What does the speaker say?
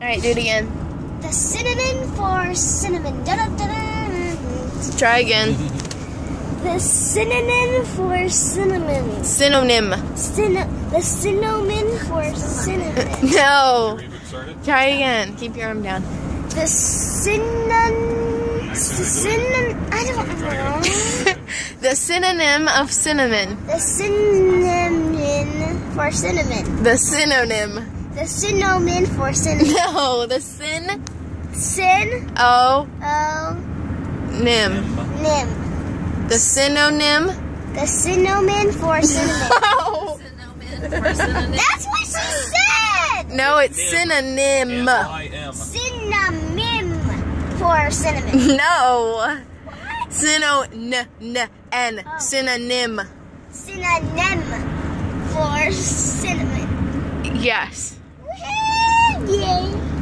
Alright, do it again. The synonym for cinnamon. Da, da, da, da. Try again. The synonym for cinnamon. Synonym. The synonym for cinnamon. No. Try again. Keep your arm down. The I don't know. The synonym of cinnamon. The synonym for cinnamon. The synonym. The synonym for cinnamon. No, the Oh. nym. Nim. The synonym. The synonym for cinnamon. No. That's what she said! No, it's synonym. Synonym for cinnamon. No. Synonym. Synonym. Synonym for cinnamon. Yes.